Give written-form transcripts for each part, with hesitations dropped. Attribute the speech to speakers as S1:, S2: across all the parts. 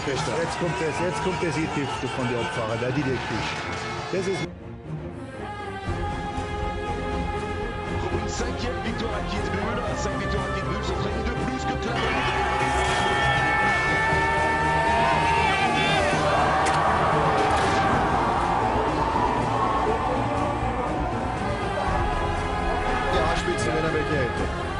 S1: Fester. Jetzt kommt das i-Tiefste von den Abfahrern, der Detektiv. Das ist...
S2: Pour une 5e victoire à Kitzbühel, 5 victoires à Kitzbühel, ce serait une de plus que Clermont.
S1: Spitze, wenn er welche hätte.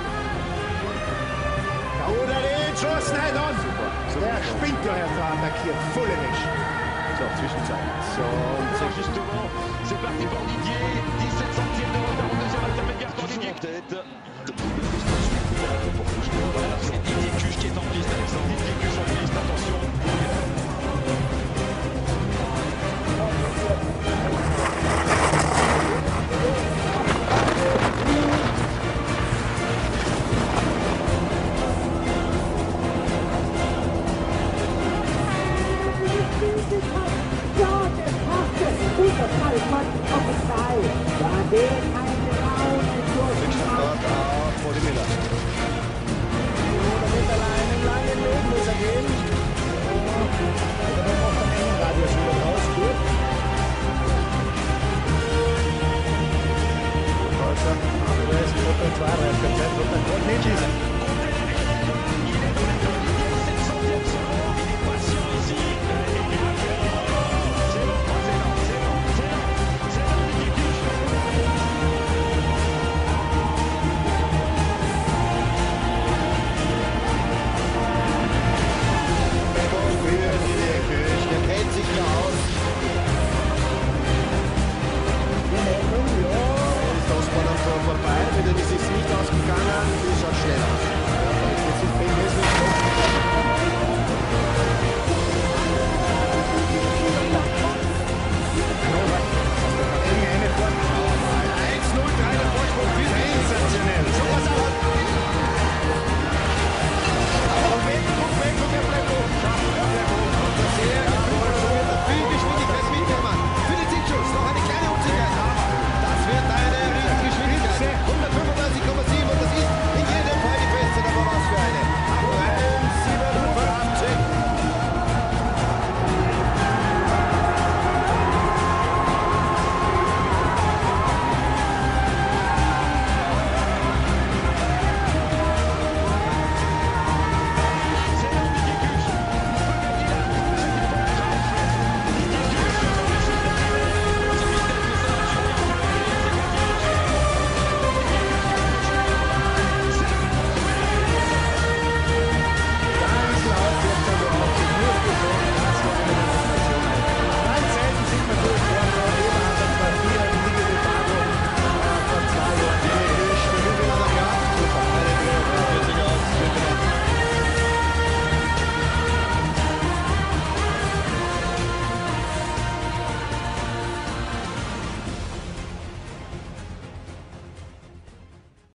S1: Oder den Schuss, nein, an! Der spinnt ja hervor, attackiert, volle Wäsche. So, Zwischenzeit. So, und
S2: Alors justement, c'est parti pour Didier, 17 centièmes de retard au deuxième intermédiaire pour Didier. Tête. Le double piste ensuite pour Kouchner. Voilà, c'est Didier Cuche qui est en piste, Alexandre Didier Cuche en piste, attention.
S1: vor dem Miller.
S3: Damit allein im langen Weg muss er gehen.